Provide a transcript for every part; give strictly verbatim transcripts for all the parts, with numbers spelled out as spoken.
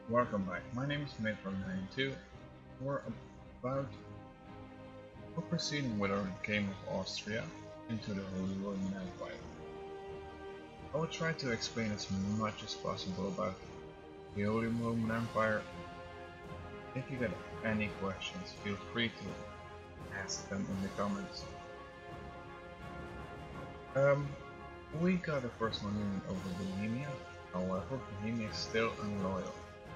Welcome back. My name is Mate from ninety-two. We're about we're proceeding with our game of Austria into the Holy Roman Empire. I will try to explain as much as possible about the Holy Roman Empire. If you get any questions, feel free to ask them in the comments. Um, we got a personal union over Bohemia. However, Bohemia is still unloyal.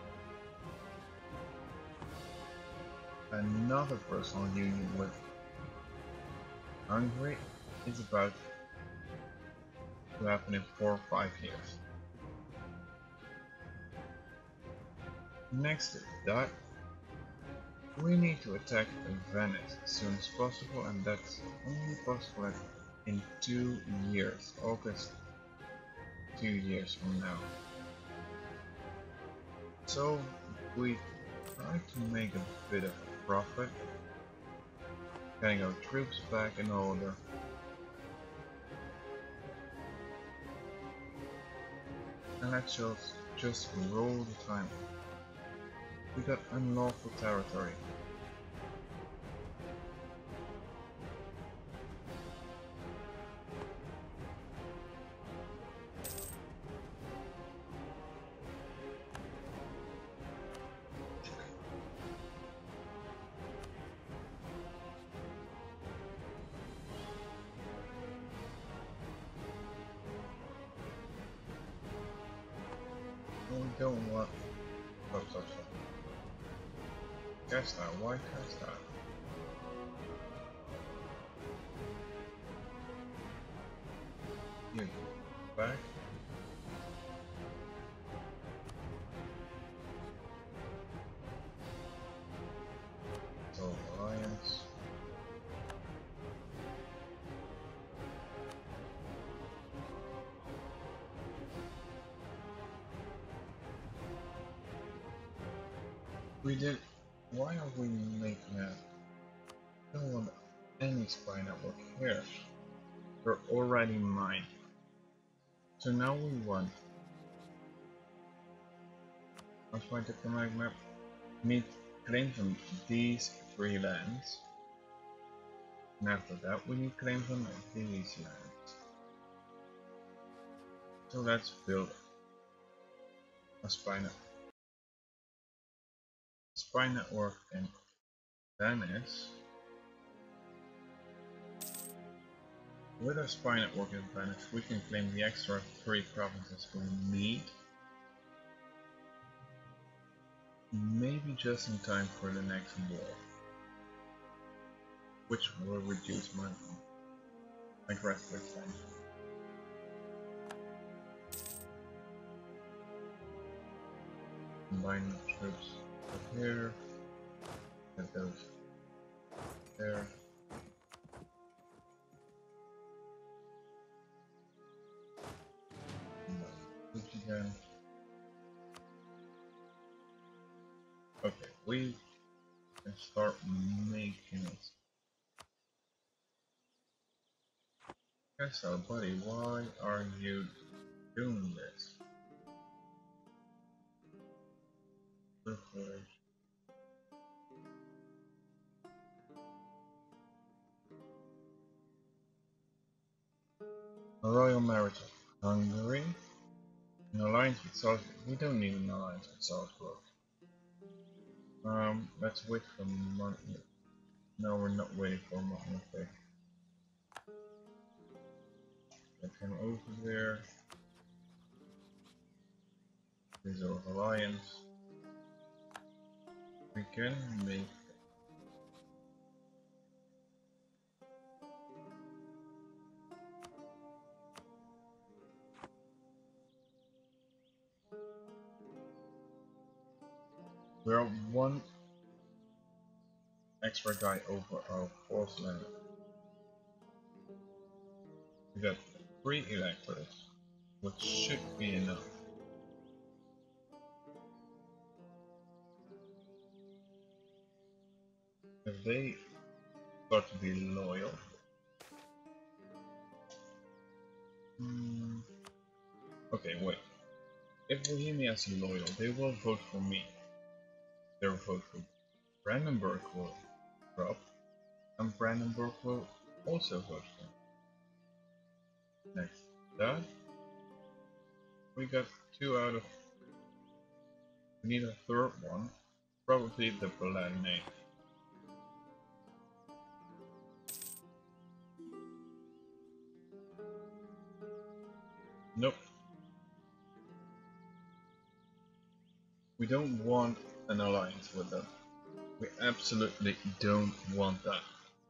Another personal union with Hungary is about to happen in four or five years. Next to that, we need to attack Venice as soon as possible, and that's only possible in two years, August, two years from now. So we try to make a bit of a profit, getting our troops back in order. And let's just, just roll the time. We got unlawful territory. We don't want... Stop, stop, stop. Cast out, why cast out? You back? So alliance. We did. Why are we making that? I don't want any spy network here. They're already mine. So now we want. Let's find the command map. Need claims on these three lands. And after that we need claims on these lands. So let's build a spy network. Spy network in Venice. With our spy network in Venice, we can claim the extra three provinces we need. Maybe just in time for the next war, which will reduce my aggressive expansion. Combine the troops here, get those there. Troops again. Okay, we can start making it. So, buddy, why are you doing this? Privilege. A royal marriage of Hungary. An alliance with South. We don't need an alliance with Salzburg. Um, let's wait for money. No, we're not waiting for money. Okay. Get him over there. Resolve alliance. We can make. We're one extra guy over our force limit. We got three electors, which should be enough. If they start to be loyal, hmm, okay, wait. If Bohemia is loyal, they will vote for me. Their vote for Brandenburg will drop, and Brandenburg will also vote for me. Next to that, we got two out of. We need a third one, probably the Palatinate. Nope. We don't want an alliance with them. We absolutely don't want that.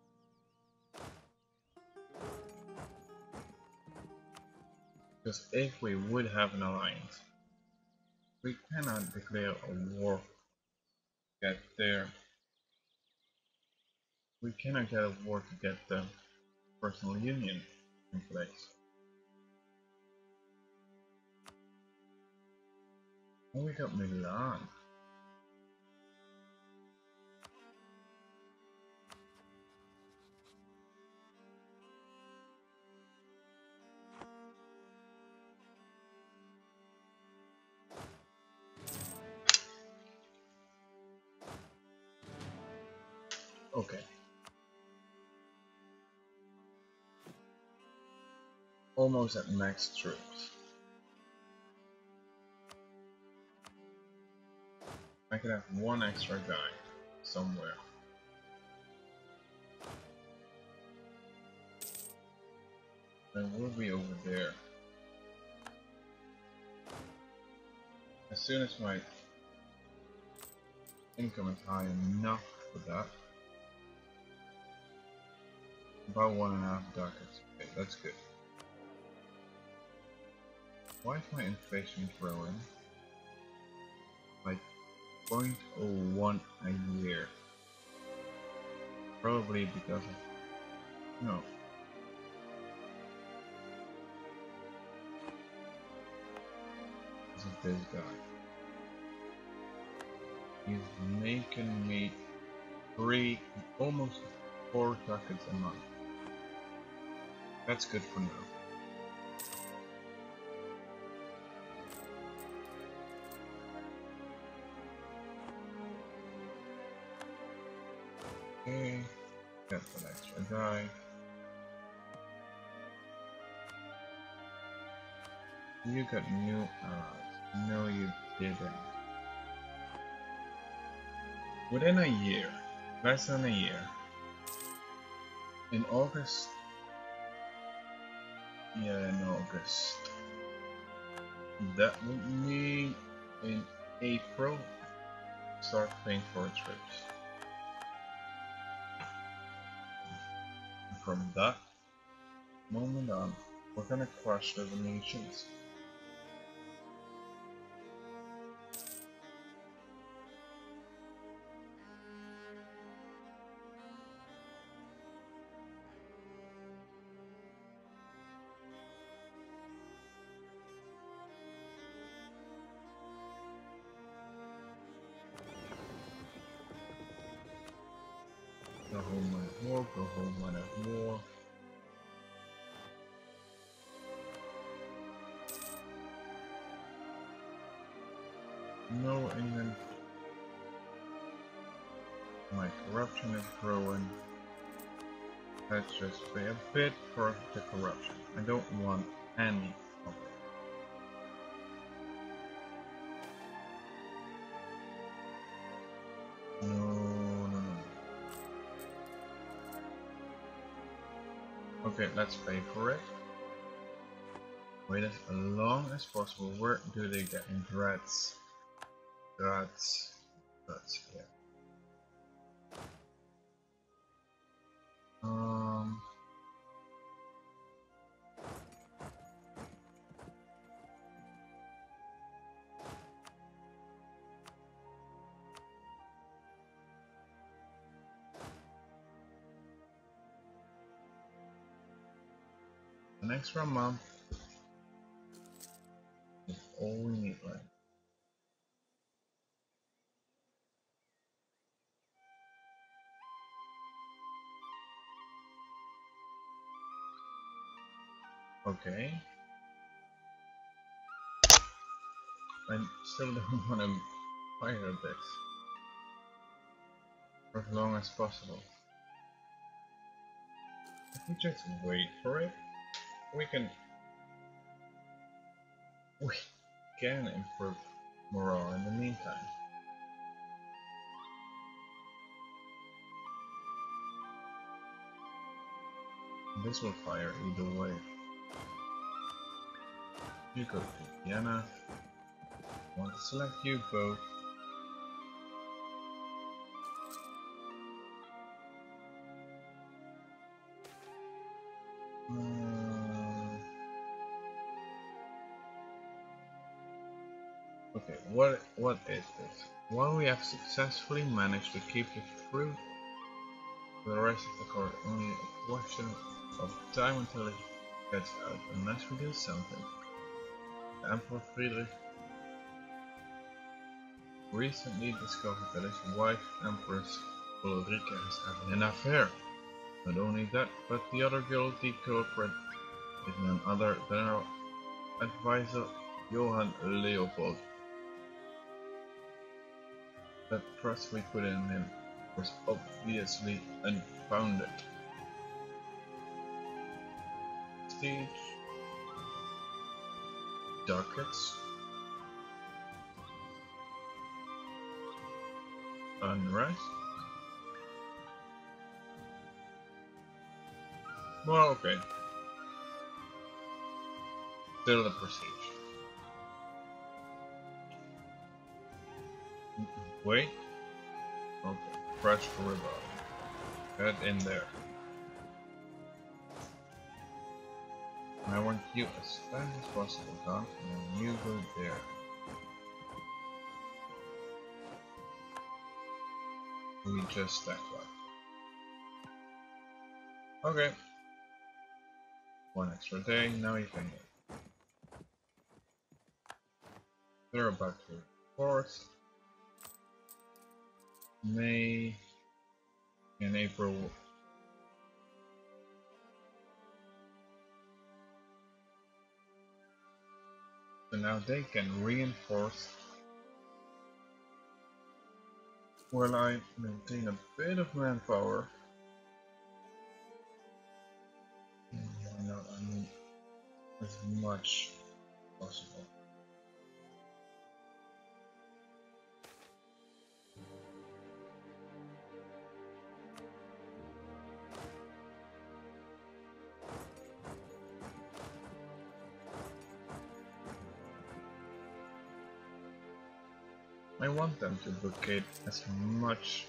Because if we would have an alliance, we cannot declare a war to get there. We cannot get a war to get the personal union in place. And we got Milan. Okay. Almost at max troops. I could have one extra guy somewhere. And we'll be over there. As soon as my income is high enough for that. About one and a half ducats. Okay, that's good. Why is my inflation growing? Like zero point zero one a year. Probably because of no. Because of this guy. He's making me three, almost four ducats a month. That's good for now. Okay, got that extra guy. You got new allies. No, you didn't. Within a year, less than a year, in August, yeah, in August, that would mean in April, start paying for trips. And from that moment on, we're gonna crush the Venetians. Go home one of war, go home one of war. No, England. My corruption is growing. Let's just pay a bit for the corruption. I don't want any of it. No, no, no. Okay, let's pay for it. Wait as long as possible. Where do they get in Graz? Graz. Graz, yeah. Um. An extra month is all we need, right? Okay. I still don't want to fire this for as long as possible. If we just wait for it, we can we can improve morale in the meantime. This will fire either way. You go to Vienna. I want to select you both. Uh, okay, what what is this? While we have successfully managed to keep the fruit for the rest of the court, only a question of time until it gets out, unless we do something. The Emperor Friedrich recently discovered that his wife, Empress Ulrika, is having an affair. Not only that, but the other guilty culprit is none other than our advisor, Johann Leopold. That trust we put in him was obviously unfounded. Stage ducats, unrest. Well, okay. Still the prestige. Wait. Okay. Press for rebellion. Head in there. I want you as fast as possible, Doc, and you go there. We just stack up. Okay. One extra day, now you can go. They're about to reinforce. May and April. So now they can reinforce while I maintain a bit of manpower. Why not? I mean, as much as possible. I want them to blockade as much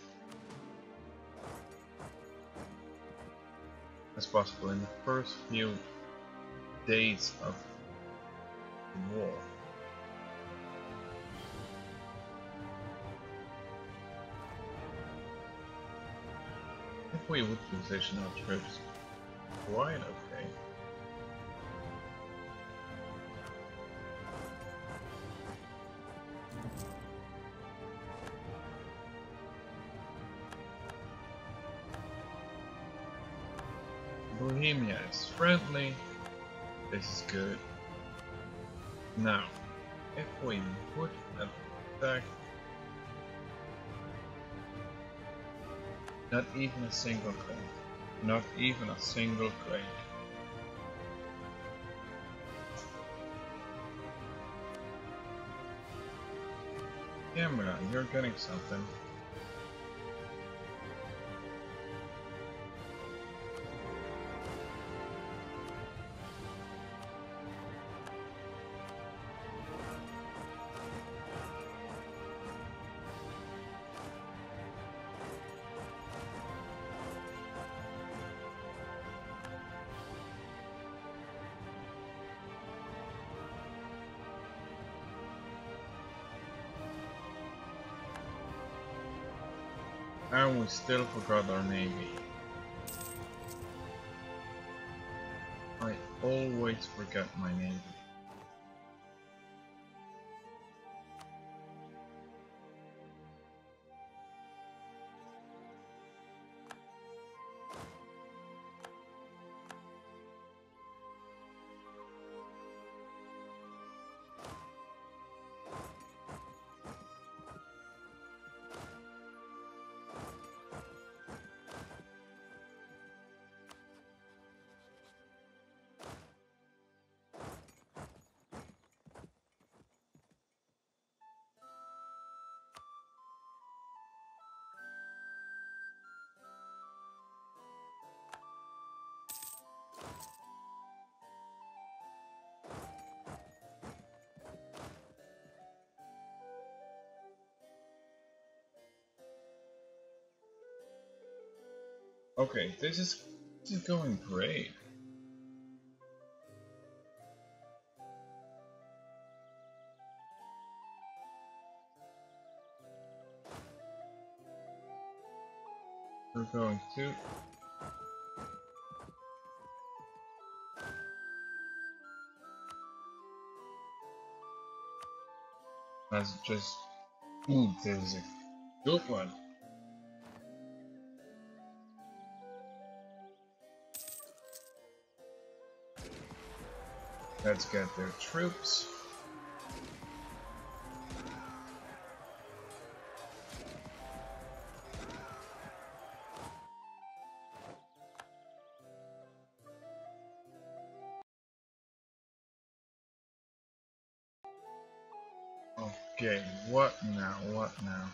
as possible in the first few days of the war. If we would position our troops quite okay. Bohemia is friendly. This is good. Now, if we would attack, not even a single claim, not even a single claim. Camera, you're getting something. And we still forgot our navy. I always forget my navy. Okay, this is this is going great. We're going to let's just ooh, this is a good one. Let's get their troops. Okay, what now? What now?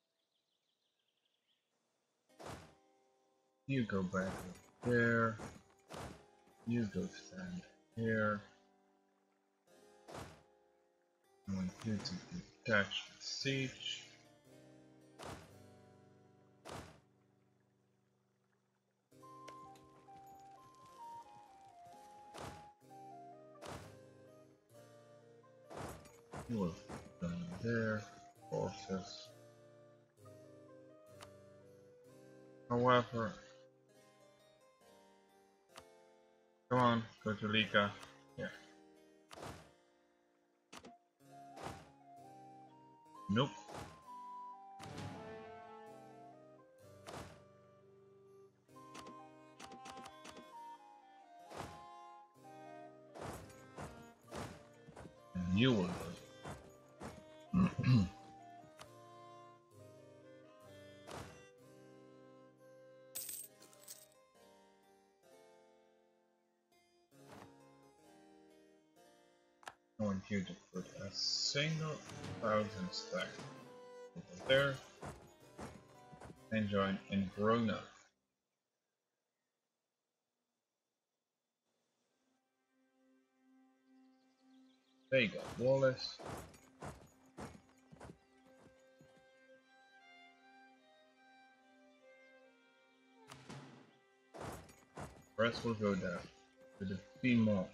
You go back there. You go stand here. I want you to detach the siege. You will go there. Forces. However, come on, go to Lika. Yeah. Nope. And you will go. I want you to put a single thousand stack over there and join in Verona. There you go, Wallace. The rest will go down to the Femont.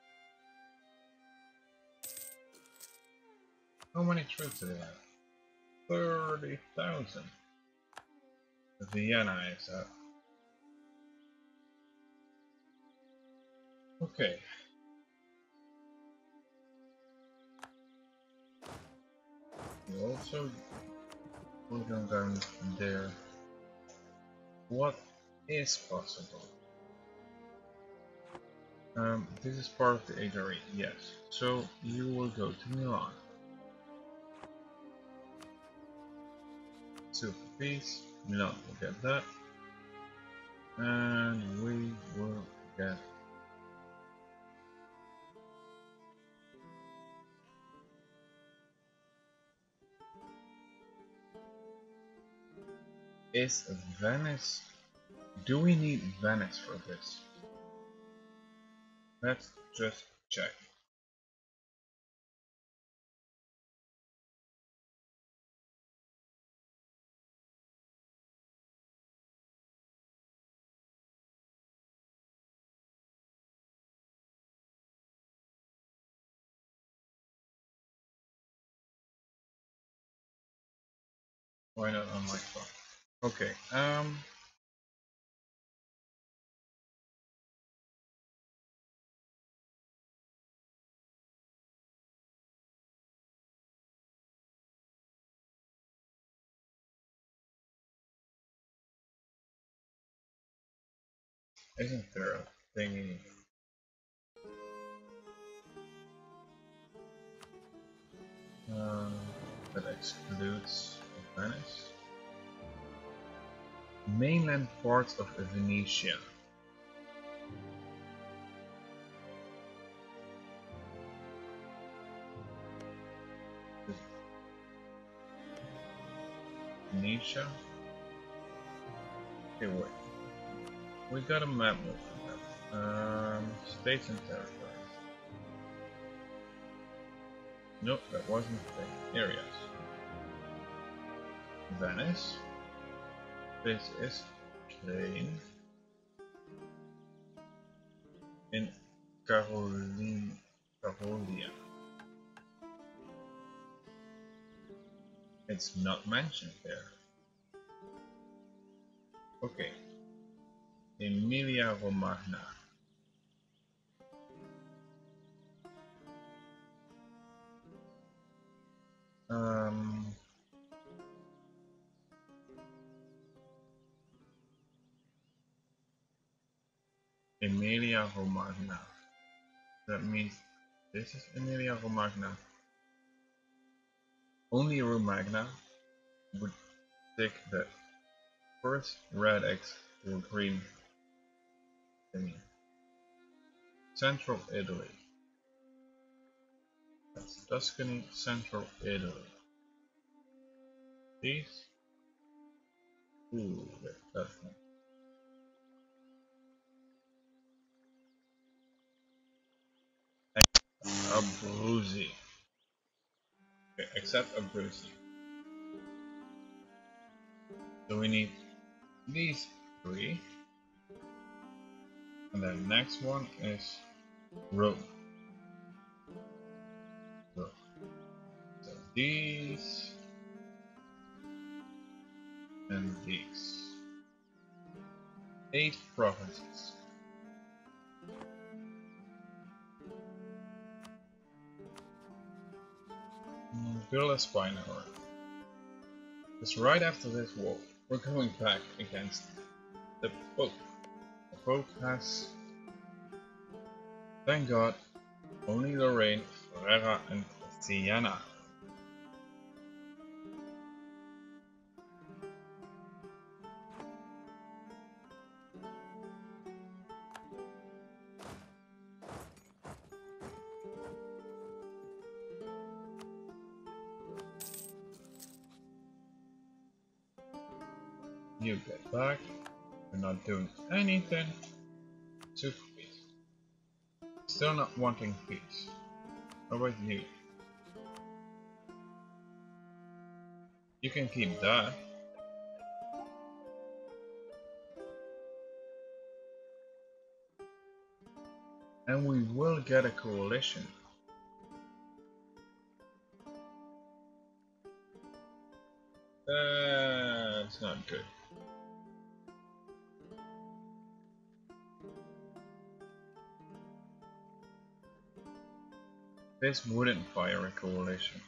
How many troops do they have? thirty thousand. Vienna is up. Okay. We also will go down there. What is possible? Um, this is part of the H R E, yes. So you will go to Milan. Super peace. Milan will get that. And we will get is Venice. Do we need Venice for this? Let's just check. Why not on my phone? Okay, um isn't there a thingy uh, that excludes Venice? Mainland parts of Venetia. Venetia? Okay, wait. We got a map with that. Um, states and territories. Nope, that wasn't the thing. Areas. Venice. This is plain. in Carolin Carolia. It's not mentioned there. Okay. Emilia Romagna. Um, Emilia Romagna. That means this is Emilia Romagna. Only Romagna would take the first red X to a green thingy. Central Italy. That's Tuscany, Central Italy. These? Ooh, that's nice. Abruzzi. Okay, except Abruzzi. So we need these three. And the next one is Rome. So, so these and these. Eight provinces. Villa Spinor. Because right after this war, we're going back against the Pope. The Pope has, thank God, only Lorraine, Ferrara and Siena. You get back, you're not doing anything to peace. Still not wanting peace. How about you? You can keep that. And we will get a coalition. That's not good. This wouldn't fire a coalition.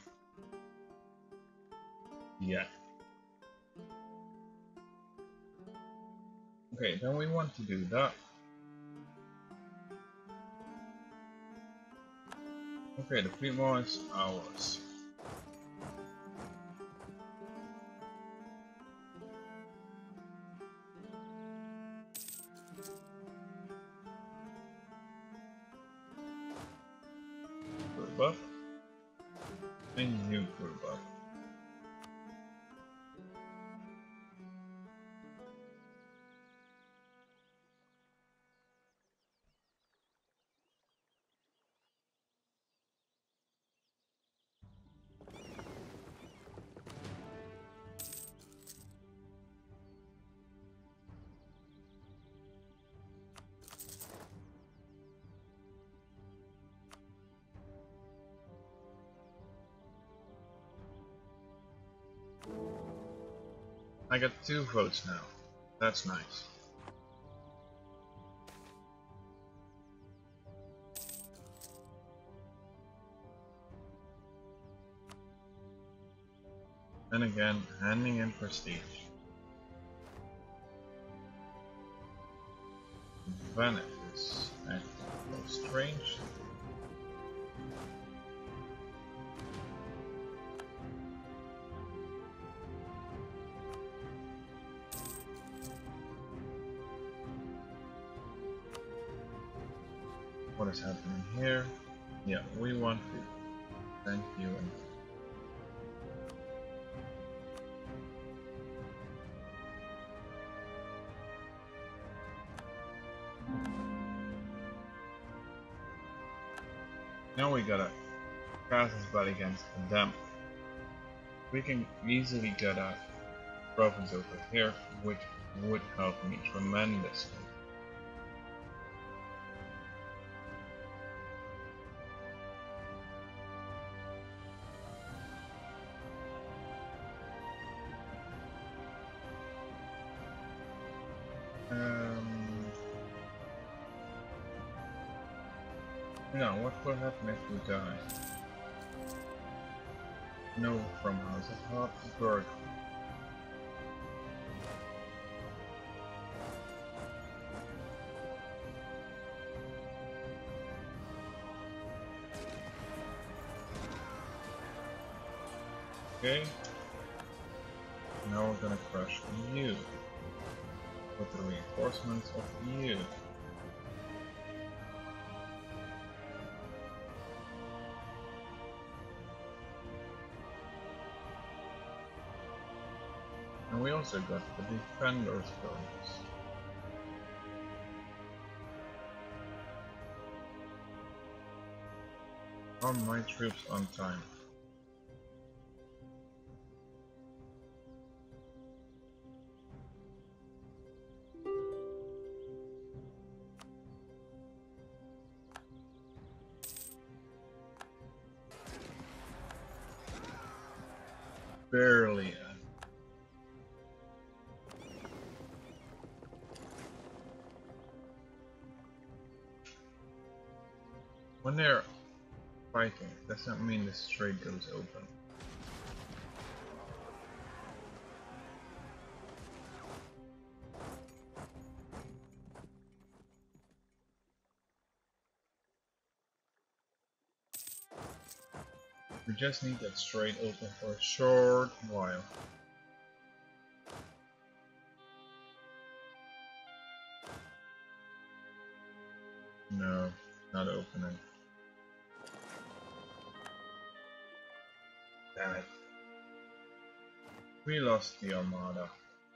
Yeah. Okay, then we want to do that. Okay, the fleet wall is ours. Crew buff. And new crew buff. I got two votes now. That's nice. And again, handing in prestige. Venice is acting strange. What is happening here? Yeah, we want to. Thank you. Now we gotta cast this battle against them. We can easily get a province over here, which would help me tremendously. Now, what will happen if we die? No, from House of Habsburg. Okay. Now we're gonna crush you with the reinforcements of you. And we also got the defenders bonus. Are my troops on time? Barely. When they're fighting, does not mean the strait goes open. We just need that strait open for a short while. No, not opening. Damn it. We lost the Armada.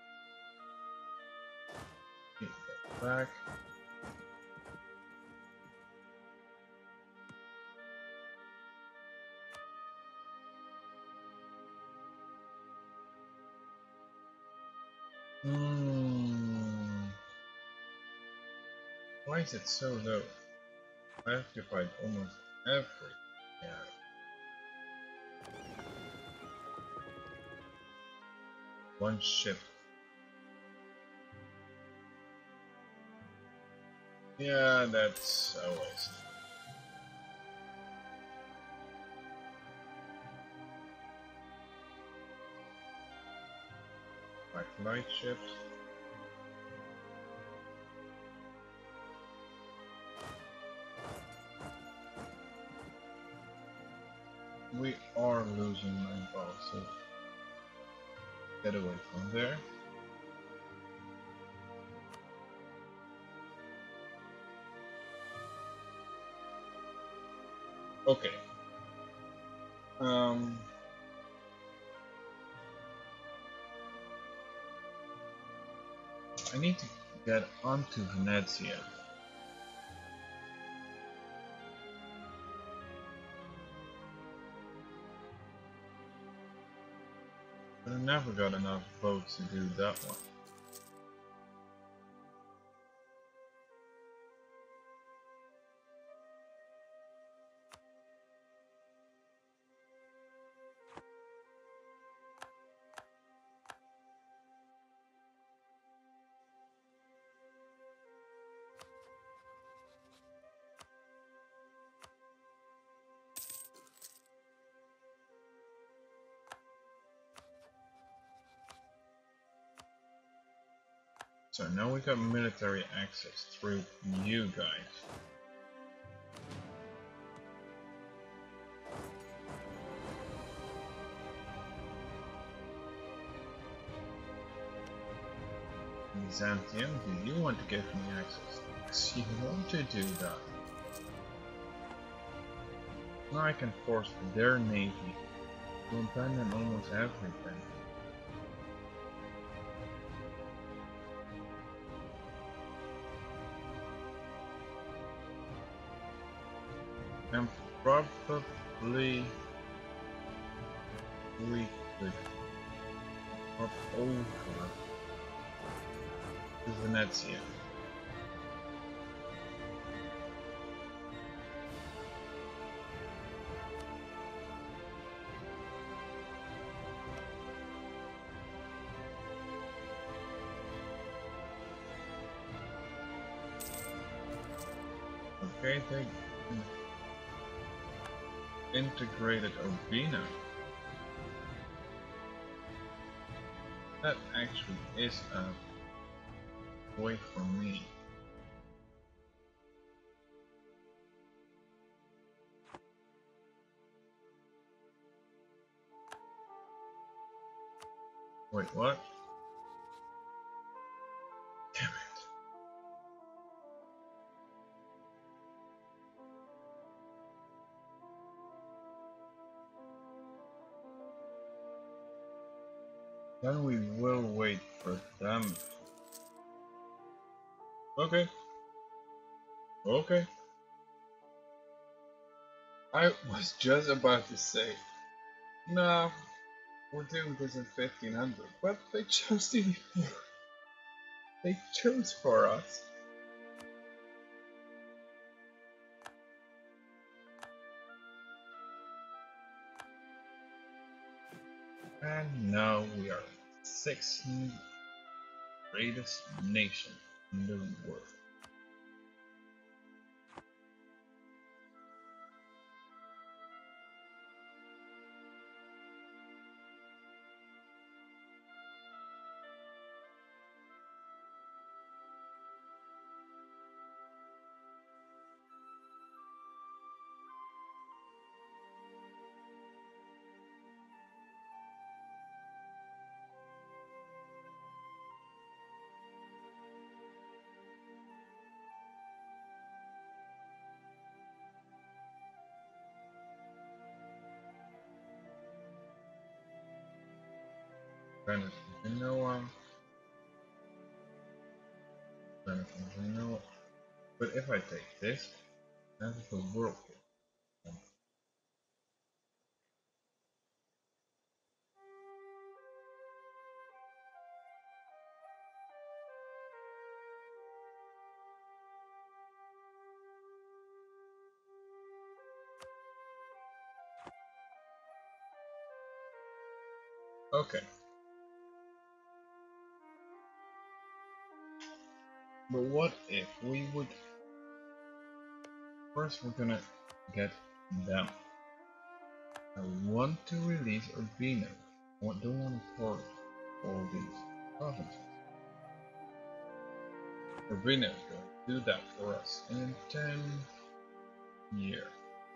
Keep that back. Hmm. Why is it so low? I occupied almost every area. One ship. Yeah, that's always. Like light ships. We are losing manpower, so get away from there. Okay. Um. I need to get onto Venezia. But I never got enough boats to do that one. So now we got military access through you guys. Byzantium, do you want to give me access? Yes, you want to do that. Now I can force their navy to abandon almost everything. And probably we could hop over to Venezia. Okay, take integrated Urbino. That actually is a way for me. Wait, what? Damn it. Then we will wait for them. Okay. Okay. I was just about to say, no, we're doing this in fifteen hundred, but they chose to be They chose for us. And now we are the sixth greatest nation in the world. Benefit from Genoa. Benefit from Genoa. But if I take this, that is the whirlpool. Okay. But what if we would... First we're gonna get them. I want to release Urbino. I don't want to port all these provinces. Urbino is going to do that for us in ten years.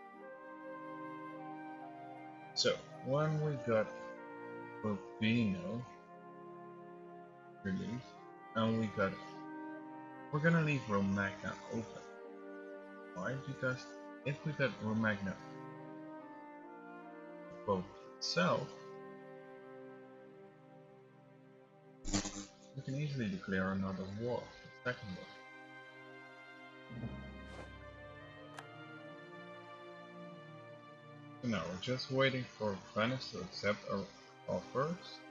So, when we got Urbino released, and we got... We're gonna leave Romagna open. Why? Because if we got Romagna both itself, we can easily declare another war, a second war. So now we're just waiting for Venice to accept our offers.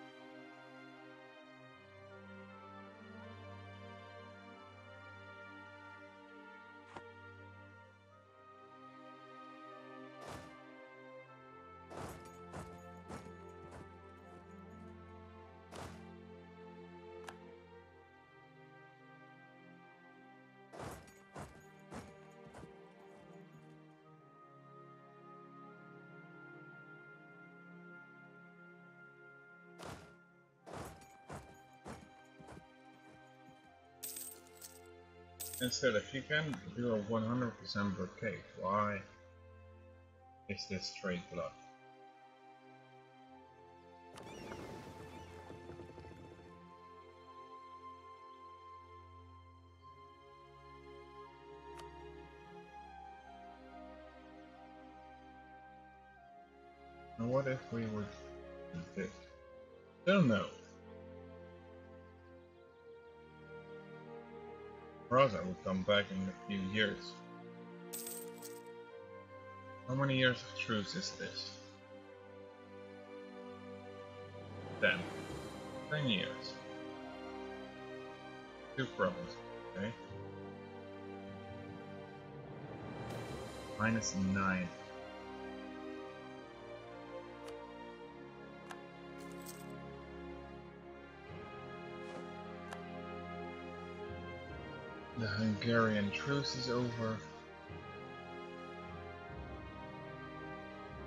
Instead, if you can do a one hundred percent blockade, why is this trade blocked? And what if we would do this? Still no. Raza will come back in a few years. How many years of truce is this? Ten. Ten years. Two provinces, okay? Minus nine. The Hungarian truce is over.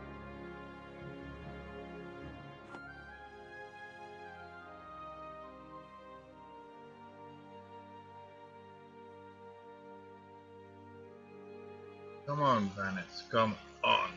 Come on, Venice, come on.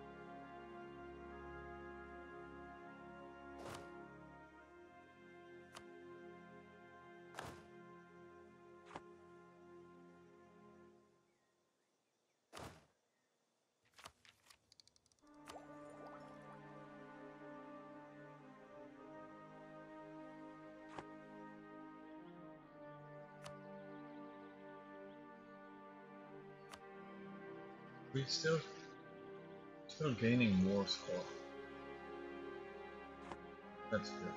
We still still gaining war score. That's good.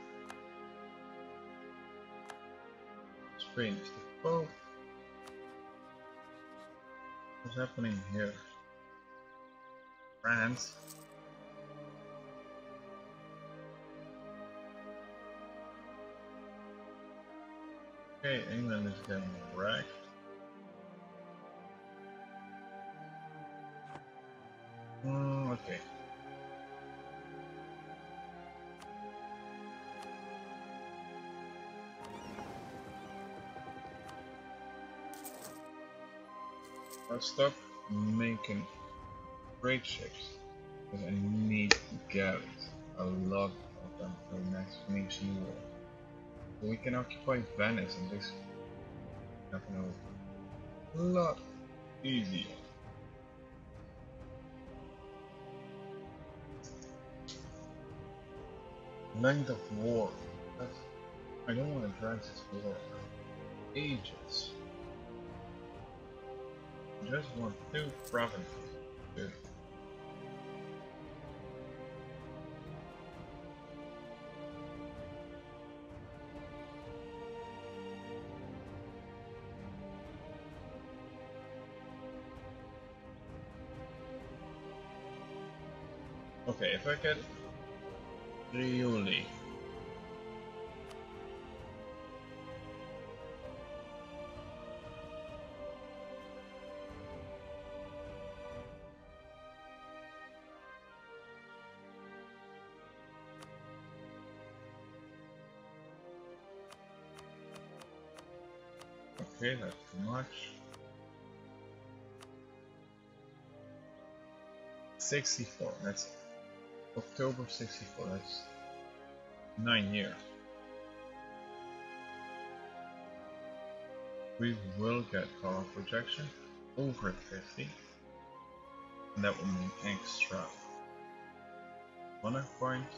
Spain is the foe. What's happening here? France. Okay, England is getting wrecked. Mm, okay. I'll stop making great ships because I need galleys. A lot of them for the next Phoenician war. So we can occupy Venice and this happen a lot easier. Length of war. That's, I don't want to drag this war for ages. I just want two provinces. Dude. Okay, if I get Friuli. Okay, that's too much. sixty-four, that's October sixty-four, that's nine years. We will get power projection over fifty, and that will mean extra honor points.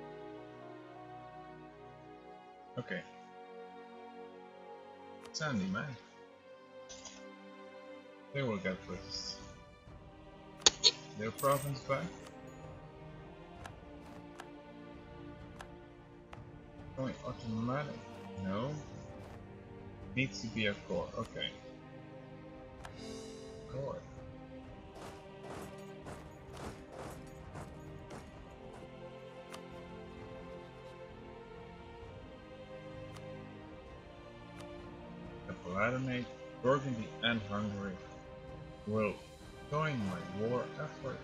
Okay. Sandy, man. They will get this. Their province back. Going automatic. No. Needs to be a core. Okay. Core. The Palatinate, Burgundy and Hungary will join my war effort.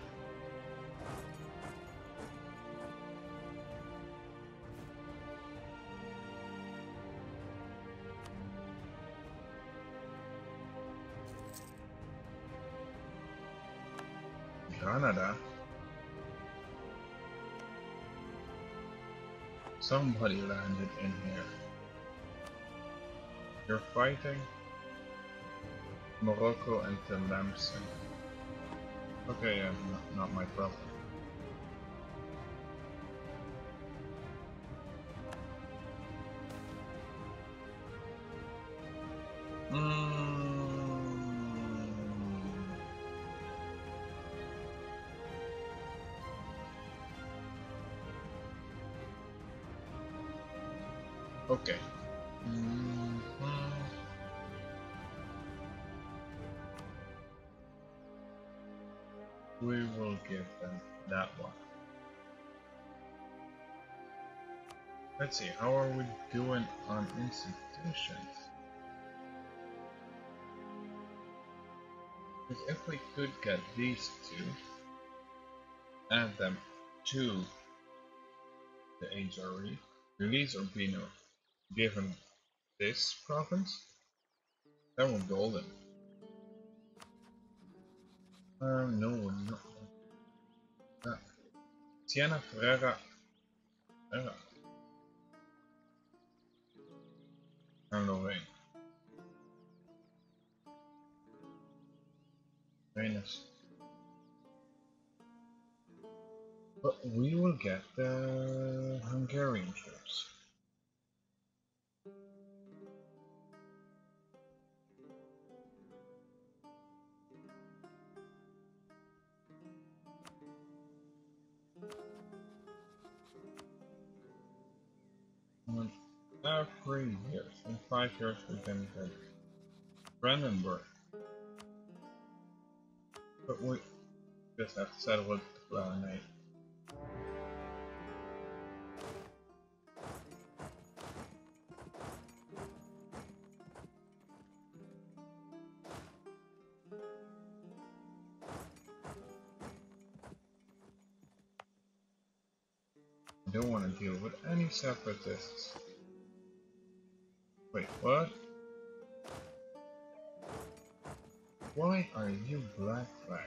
Canada. Somebody landed in here. You're fighting Morocco and Tlemcen. Okay, yeah, not, not my problem. Mm. Okay. Mm-hmm. We will give them that one. Let's see, how are we doing on institutions? Because if we could get these two, add them to the H R E, release Urbino, give him this province, then we're golden. Uh, no, no. Uh, Siena Ferreira. Ferreira. And Lorraine. Venus. But we will get the Hungarian troops. And every year, in five years, we can take Brandenburg. But we just have to settle with the Palatinate. I don't want to deal with any separatists. Wait, what? Why are you Black Flag?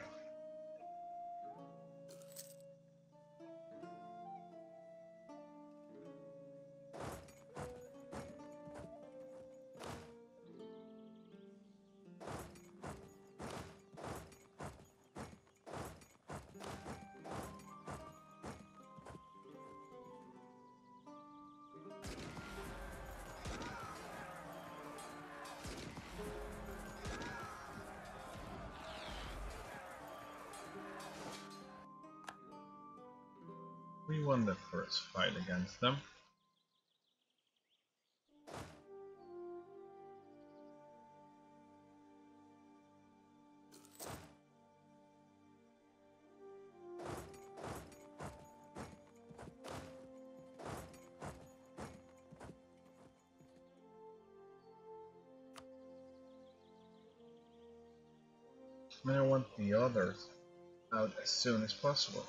We won the first fight against them. And I want the others out as soon as possible.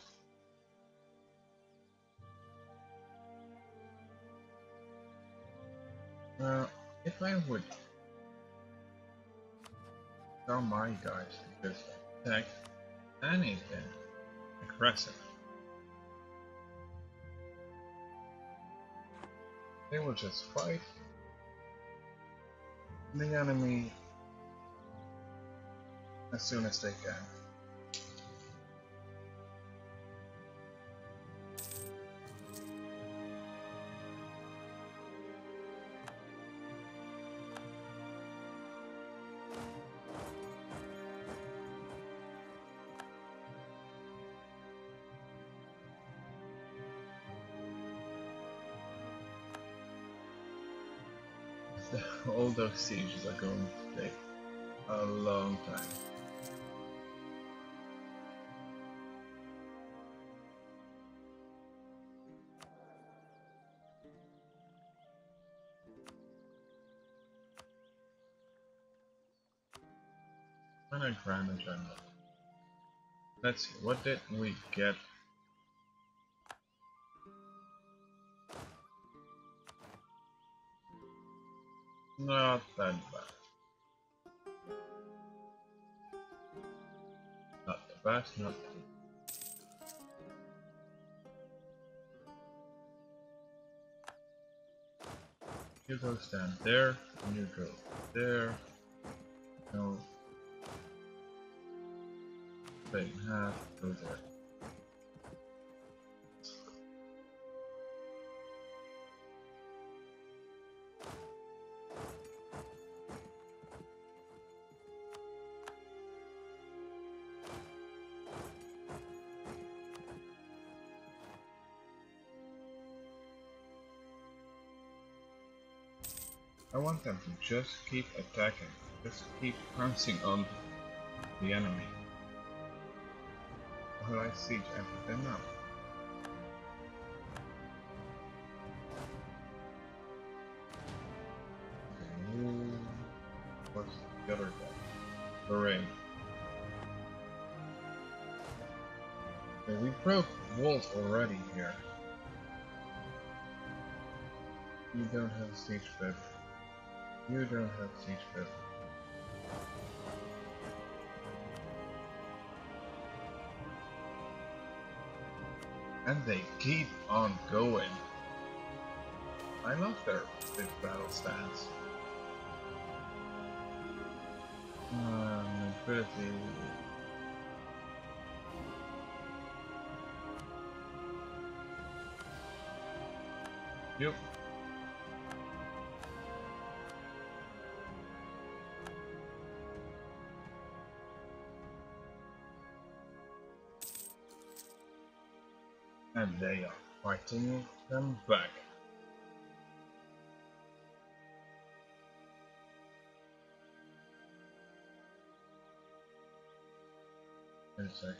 Now, if I would tell my guys to just attack anything aggressive, they will just fight the enemy as soon as they can. All those sieges are going to take a long time. And a grand agenda. Let's see, what did we get? Not that bad. Not the best, not the You go stand there, and you go there. No. Split in half, go there. I want them to just keep attacking, just keep pouncing on the enemy. While I siege everything up. Okay, what's the other guy? Lorraine. Okay, we broke walls already here. You don't have a siege pit. You don't have siege pit. And they keep on going. I love their big battle stance. Uh, mobility. Yep. And they are fighting them back. Wait a second.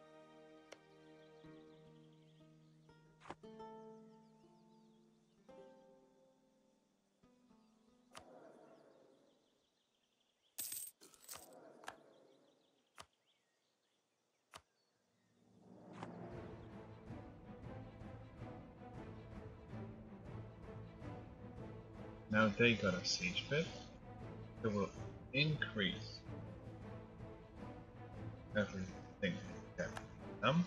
Now they got a siege pit. It will increase everything that them.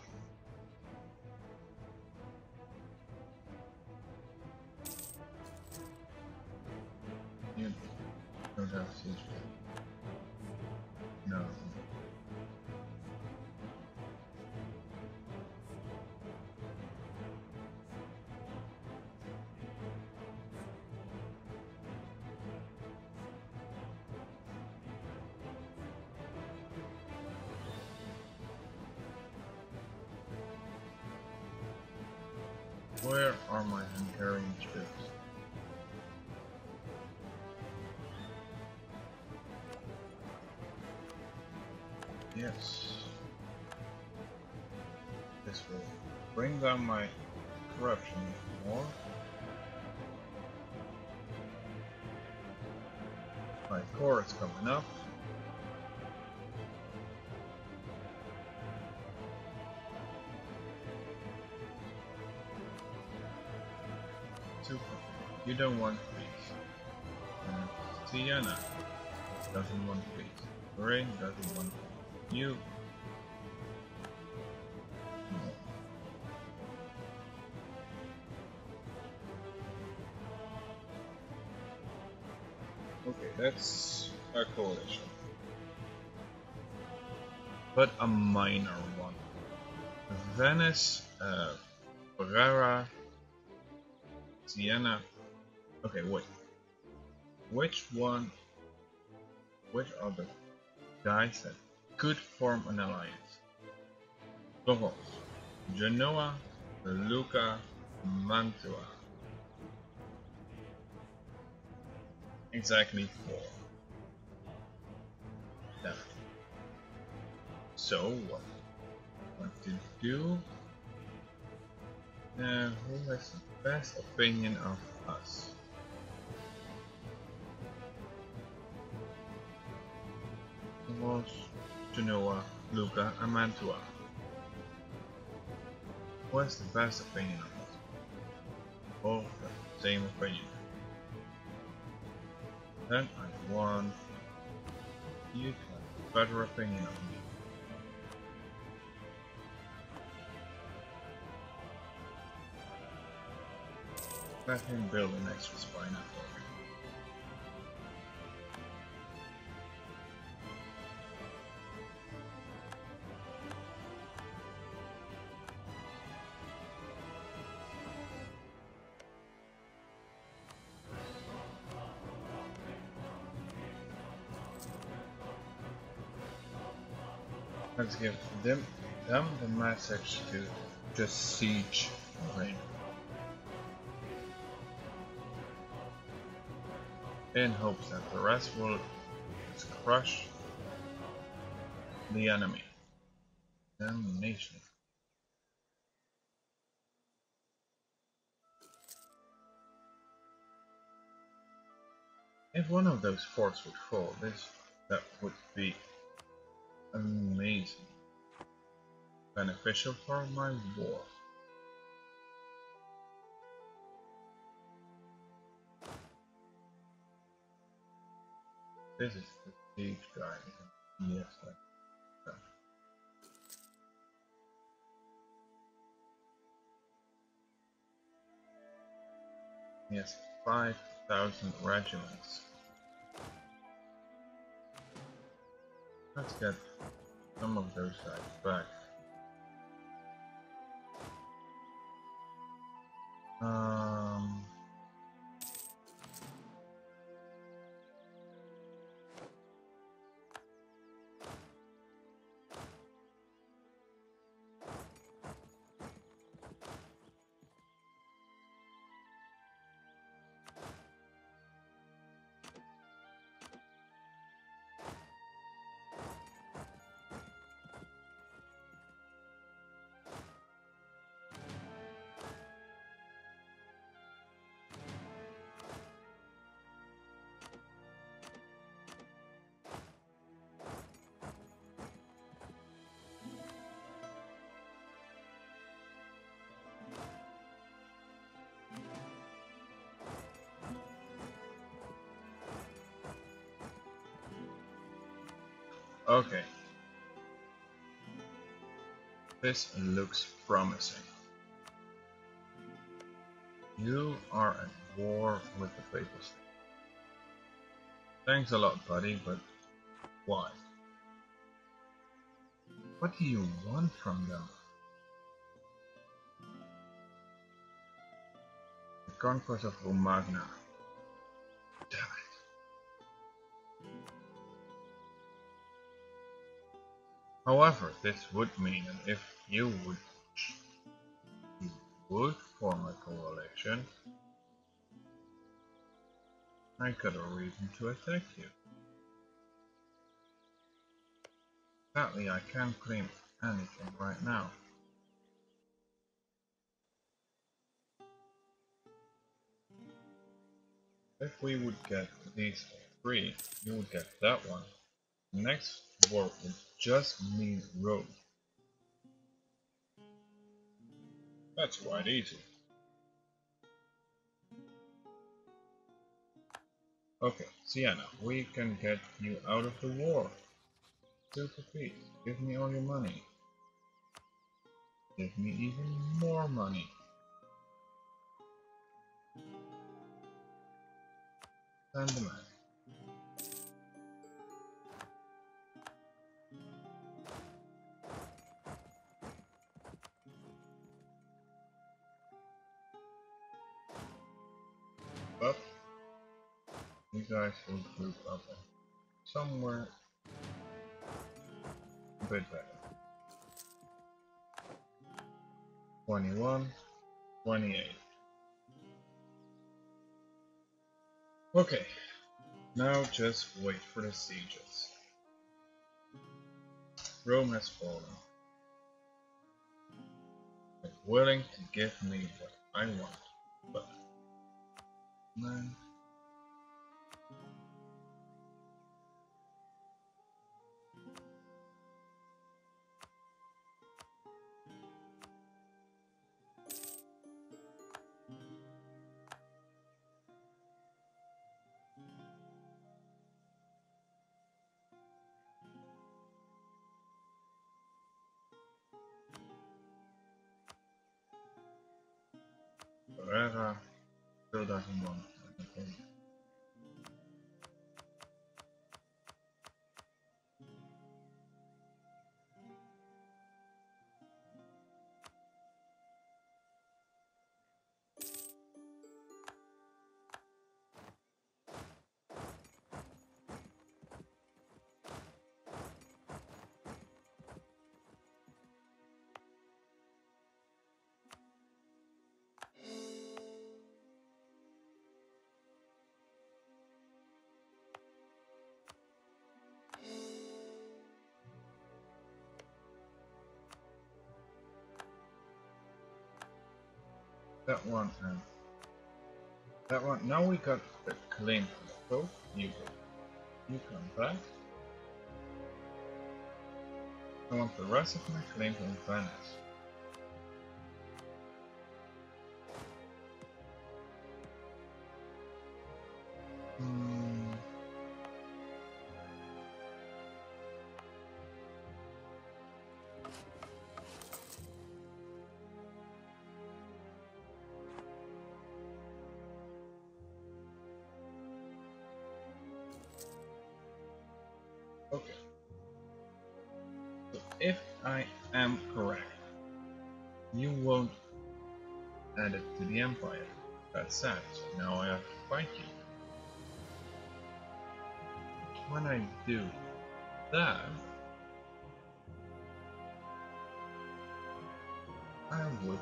You don't have siege pit. No. Where are my Hungarian troops? Yes. This will bring down my corruption more. My core is coming up. Super. You don't want peace. And Sienna doesn't want peace. Lorraine doesn't want peace. You. No. Okay, that's a coalition. But a minor one. Venice, uh, Ferrara, Sienna. Okay, wait. Which one? Which are the guys that could form an alliance? Florence, Genoa, Lucca, Mantua. Exactly four. Now, so what? What to do? Uh, who has the best opinion of us? Was Genoa, Lucca, and Mantua. Who has the best opinion of us? Both have the same opinion. Then I want you to have a better opinion of me. Let him build an extra spy network. Let's give them, them the message to just siege Lorraine. In hopes that the rest will just crush the enemy. Damnation. If one of those forts would fall, this that would be amazing. Beneficial for my war. This is the siege guy. Yes, I He has five thousand regiments. Let's get some of those guys back. Um, okay. This looks promising. You are at war with the papacy. Thanks a lot, buddy, but why? What do you want from them? The conquest of Romagna. Damn it. However, this would mean that if you would, you would form a coalition, I got a reason to attack you. Sadly, I can't claim anything right now. If we would get these three, you would get that one. The next war would just mean Rome. That's quite easy. Okay, Sienna, we can get you out of the war. Super peace. Give me all your money. Give me even more money. Send them out. But you guys will group up somewhere a bit better. twenty-one, twenty-eight. Okay, now just wait for the sieges. Rome has fallen. They're willing to give me what I want, but man. Ferrara still doesn't want anything. That one and that one. Now we got the claim from the Pope. You go. You come back. I want the rest of my claims in Venice. Hmm. I am correct. You won't add it to the Empire. That's sad, so now I have to fight you. When I do that, I would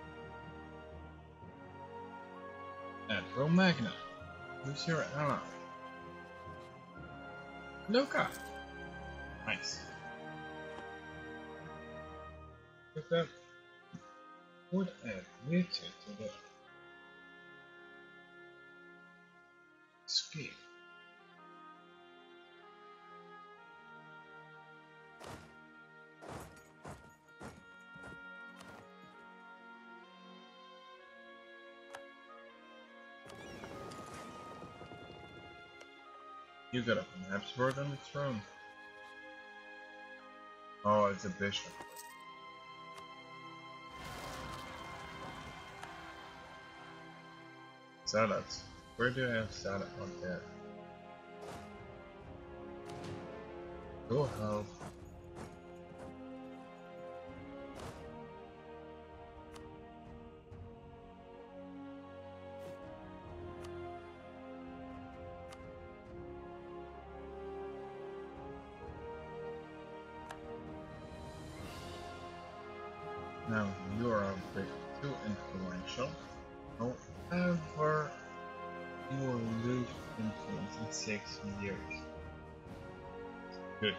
add Romagna. Who's your ally? Luca! Nice. But that would add Nietzsche to the scheme. You got a Habsburg on the throne. Oh, it's a bishop. Salads. Where do I have salad on there? Go help. Now you are a bit too influential. However, you will lose influence in six years. Good.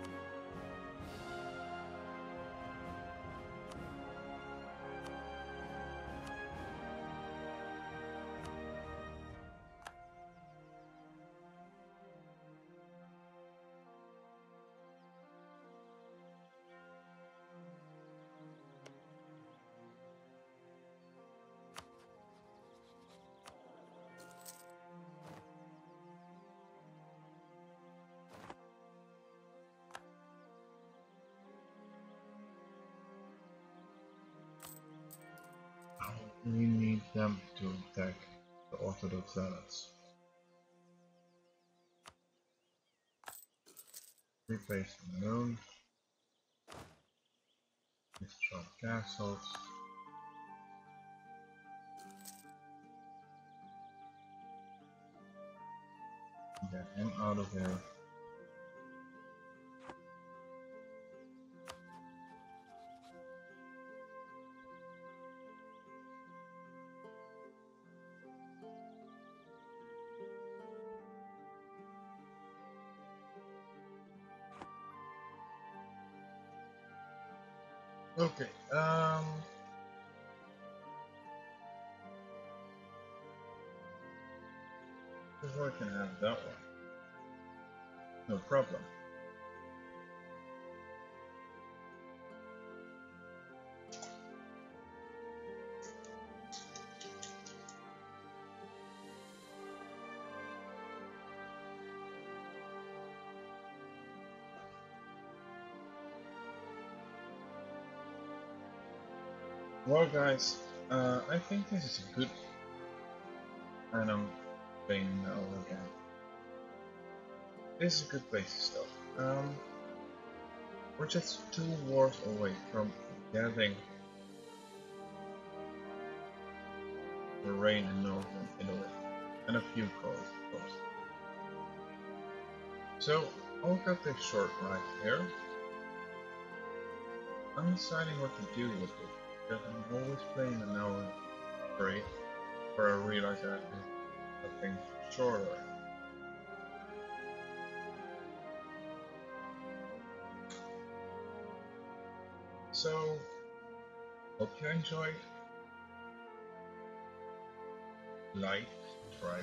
We need them to attack the Orthodox Zealots. Replace the moon. Destroy castles. Get him out of there. Okay, um... before I can have that one. No problem. Well guys, uh, I think this is a good, and I'm playing now again. This is a good place to stop. Um, we're just two wars away from getting the rain in northern Italy, and a few calls, of course. So, I'll cut this short right here. I'm deciding what to do with it, because I'm always playing an hour straight, where I realize I have to cut things shorter. So, hope you enjoyed. Like, subscribe.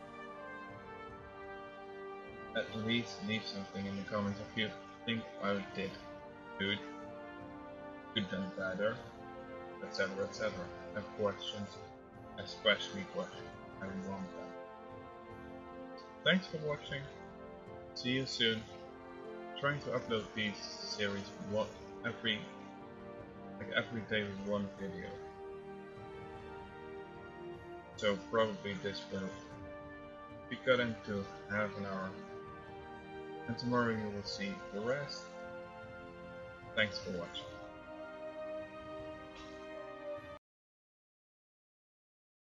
At least leave something in the comments if you think I did good, good and better, et cetera et cetera. Have questions, especially questions. I want them. Thanks for watching. See you soon. Trying to upload these series one every like every day with one video. So probably this will be cut into half an hour. And tomorrow you will see the rest. Thanks for watching.